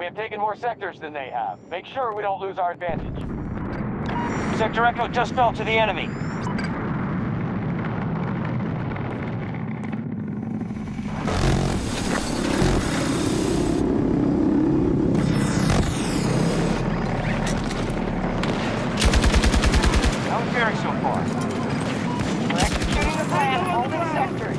We have taken more sectors than they have. Make sure we don't lose our advantage. Sector Echo just fell to the enemy. How is faring so far? We're executing the plan, holding sectors.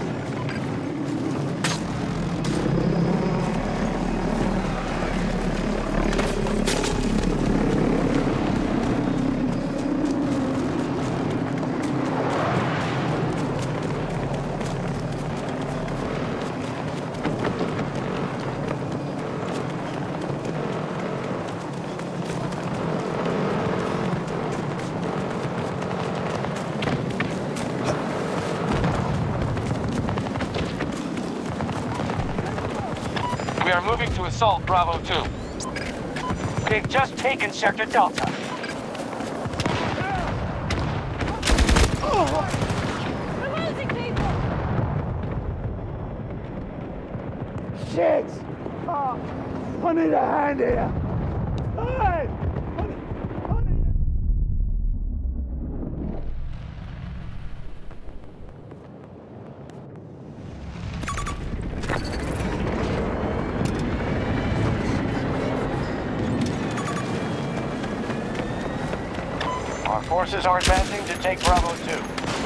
We are moving to assault Bravo 2. They've just taken Sector Delta. We're losing people! Shit! Oh, I need a hand here! Hey! Our forces are advancing to take Bravo 2.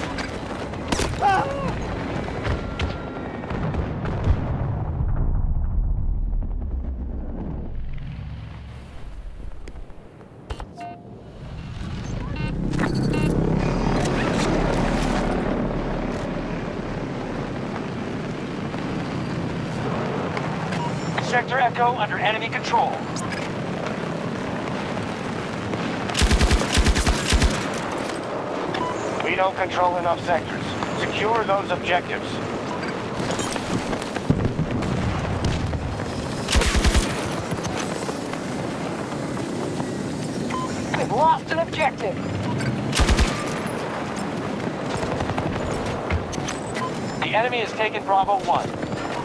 Sector Echo under enemy control. We don't control enough sectors. Secure those objectives. We've lost an objective. The enemy has taken Bravo 1.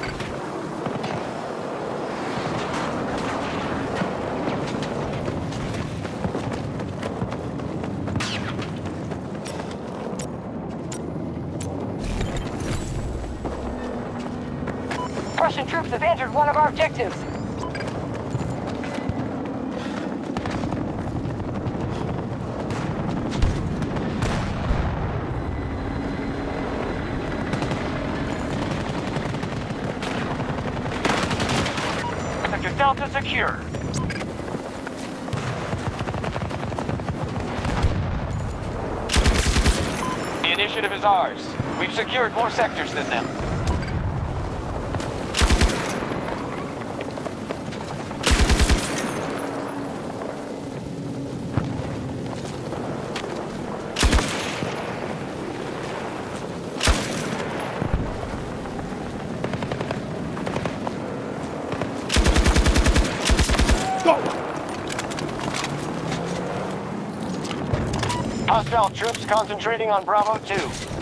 Russian troops have entered one of our objectives. Sector Delta secure. The initiative is ours. We've secured more sectors than them. Hostile troops concentrating on Bravo 2.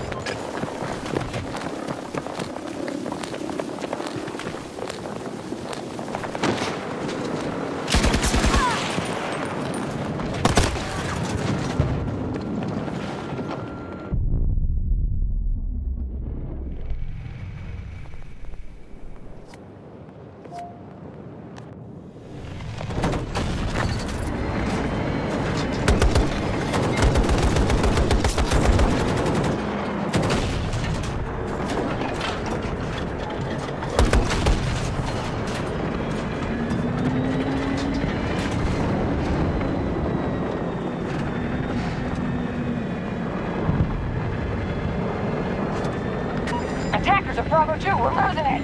Attackers of Bravo 2, we're losing it!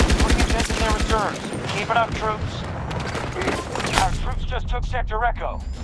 Keep it up, troops. Our troops just took Sector Echo.